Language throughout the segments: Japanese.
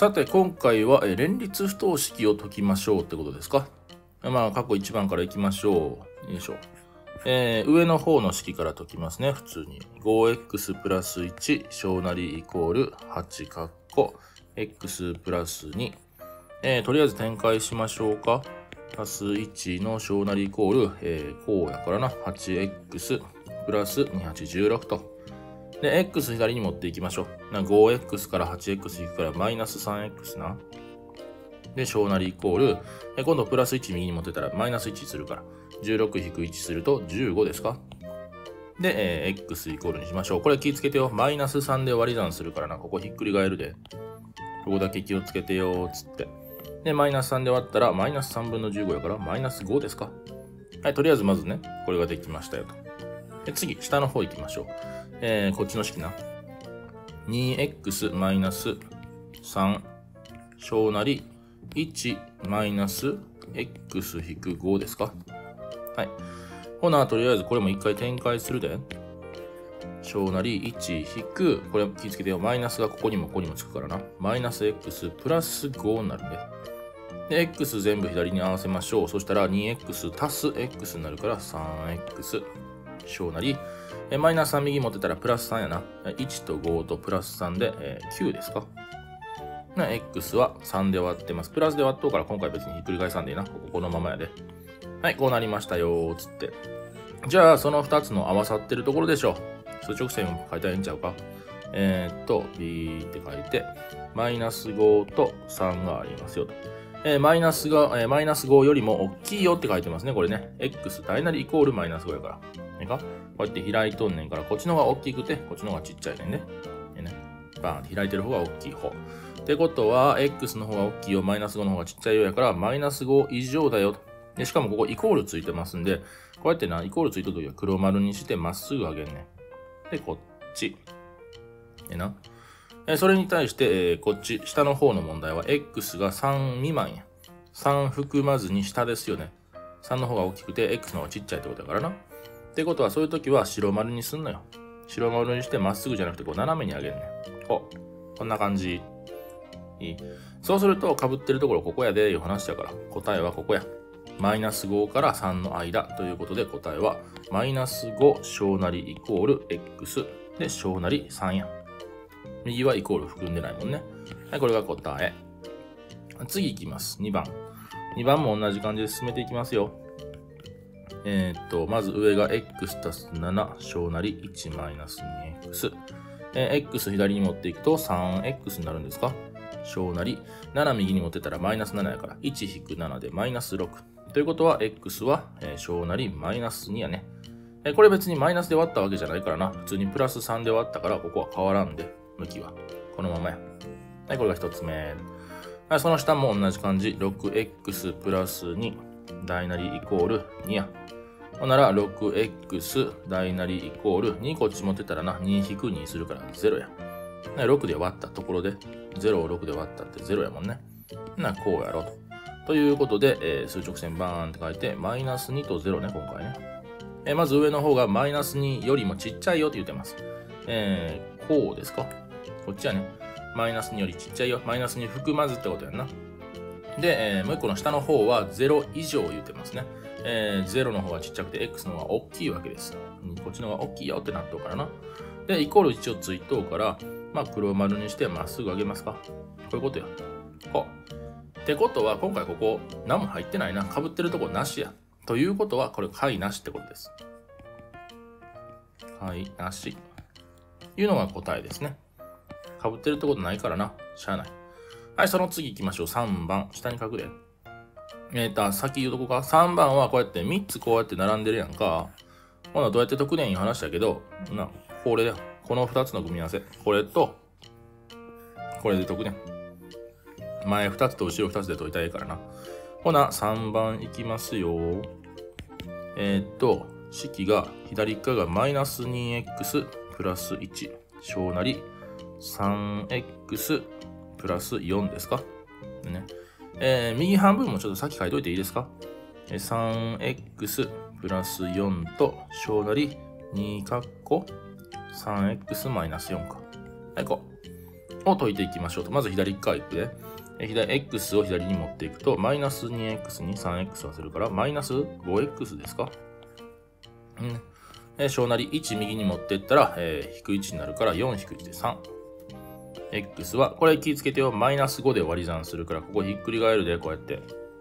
さて、今回は連立不等式を解きましょうってことですか。まあ、過去1番からいきましょう。よいしょ。上の方の式から解きますね、普通に。5x プラス1小なりイコール8かっこ x プラス2。とりあえず展開しましょうか。プラス1の小なりイコール、こうやからな。8x プラス2816と。で、x 左に持っていきましょう。5x から 8x 引くからマイナス 3x な。で、小なりイコール、今度プラス1右に持ってたらマイナス1するから、16-1すると15ですか。で、x イコールにしましょう。これ気をつけてよ。マイナス3で割り算するからな。ここひっくり返るで。ここだけ気をつけてよ、つって。で、マイナス3で割ったら、マイナス3分の15やから、マイナス5ですか。はい、とりあえずまずね、これができましたよと。で、次、下の方行きましょう。こっちの式な。2x マイナス3小なり1マイナス x 引く5ですか。はい。ほな、とりあえずこれも一回展開するで。小なり1引く、これ気をつけてよ。マイナスがここにもここにもつくからな。マイナス x プラス5になるんで。で、x 全部左に合わせましょう。そしたら 2x 足す x になるから 3x 小なり。マイナス3右持ってたらプラス3やな。1と5とプラス3で、9ですか。x は3で割ってます。プラスで割っとうから今回別にひっくり返さんでいいな。このままやで。はい、こうなりましたよーつって。じゃあ、その2つの合わさってるところでしょう。数直線を書いたらいいんちゃうか。b って書いて、マイナス5と3がありますよと。マイナス5よりも大きいよって書いてますね。これね。x 大なりイコールマイナス5やから。こうやって開いとんねんから、こっちの方が大きくて、こっちの方がちっちゃいねんね。バーンって開いてる方が大きい方。ってことは、x の方が大きいよ、マイナス5の方がちっちゃいよやから、マイナス5以上だよ。で、しかもここイコールついてますんで、こうやってな、イコールついたときは黒丸にしてまっすぐ上げんねん。で、こっち。それに対して、こっち、下の方の問題は、x が3未満や。3含まずに下ですよね。3の方が大きくて、x の方がちっちゃいってことだからな。ってことは、そういうときは白丸にすんのよ。白丸にしてまっすぐじゃなくて、こう斜めに上げるね。こんな感じ。いい。そうすると、被ってるところここやでいう話だから、答えはここや。マイナス5から3の間ということで、答えは、マイナス5小なりイコール x で小なり3や。右はイコール含んでないもんね。はい、これが答え。次いきます。2番。2番も同じ感じで進めていきますよ。まず上が x 足す7小なり1マイナス 2x。x 左に持っていくと 3x になるんですか。小なり。7右に持ってたらマイナス7やから。1-7でマイナス6。ということは x は小なりマイナス2やね。これ別にマイナスで割ったわけじゃないからな。普通にプラス3で割ったからここは変わらんで。向きは。このままや。はい、これが1つ目。はい、その下も同じ感じ。6x プラス2大なりイコール2や。ほんなら 6x 大なりイコール2こっち持ってたらな。2-2するから0や。6で割ったところで0を6で割ったって0やもんね。こうやろうと。ということで、数直線バーンって書いて、マイナス2と0ね、今回ね。まず上の方がマイナス2よりもちっちゃいよって言ってます。こうですか。こっちはね、マイナス2よりちっちゃいよ。マイナス2含まずってことやんな。で、もう一個の下の方は0以上言ってますね。0の方がちっちゃくて x の方が大きいわけです。こっちの方が大きいよってなっとうからな。で、イコール一応ついとうから、まあ黒丸にしてまっすぐ上げますか。こういうことや。こう。ってことは、今回ここ何も入ってないな。被ってるとこなしや。ということは、これ解なしってことです。解なし。いうのが答えですね。被ってるってことないからな。しゃあない。はい、その次行きましょう。3番。下に書くで。先言うとこか。3番はこうやって3つこうやって並んでるやんか。ほな、どうやって解くねんいう話だけど、これだよ。この2つの組み合わせ。これと、これで解くねん。前2つと後ろ2つで解いたらいいからな。ほな、3番いきますよ。式が、左側がマイナス 2x プラス1小なり 3x プラス4ですかね。右半分もちょっと先書いといていいですか。3x プラス4と小なり2かっこ 3x マイナス4か。はい、こう。 を解いていきましょうと。まず左側行くで。x を左に持っていくと、マイナス 2x に 3x はするから、マイナス 5x ですか。小なり1右に持っていったら、引く1になるから、4引く1で3。x は、これ気をつけてよ。マイナス5で割り算するから、ここひっくり返るで、こうやって。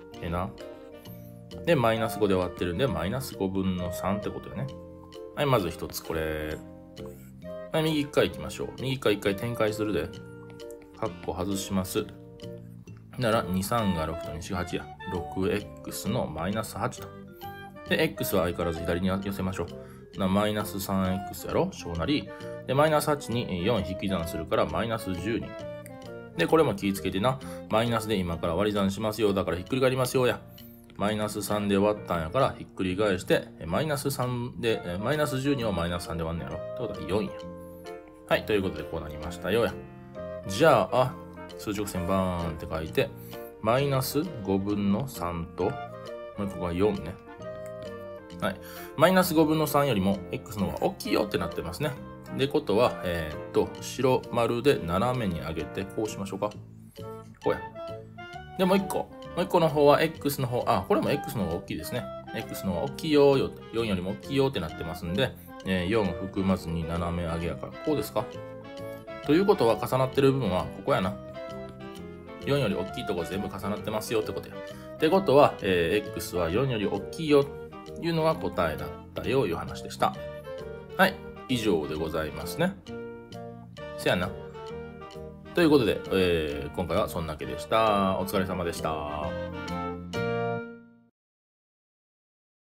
で、マイナス5で割ってるんで、マイナス5分の3ってことよね。はい、まず一つ、これ。はい、右側行きましょう。右側一回展開するで。カッコ外します。なら、2、3が6と2、4が8や。6x のマイナス8と。で、x は相変わらず左に寄せましょう。マイナス 3x やろ小なり。で、マイナス8に4引き算するから、マイナス12。で、これも気をつけてな。マイナスで今から割り算しますよ。だからひっくり返りますよや。マイナス3で割ったんやから、ひっくり返して、マイナス3で、マイナス12をマイナス3で割んねやろ。ってことは4や。はい、ということでこうなりましたよや。じゃあ、数直線バーンって書いて、マイナス5分の3と、もう一個が4ね。はい。マイナス5分の3よりも x の方が大きいよってなってますね。で、ことは、白丸で斜めに上げて、こうしましょうか。こうや。で、もう一個の方は x の方、これも x の方が大きいですね。x の方が大きいよ、4よりも大きいよってなってますんで、4含まずに斜め上げやから、こうですか。ということは重なってる部分はここやな。4より大きいとこ全部重なってますよってことや。ってことは、x は4より大きいよというのが答えだったよという話でした。はい。以上でございますね。せやな。ということで、今回はそんだけでした。お疲れ様でした。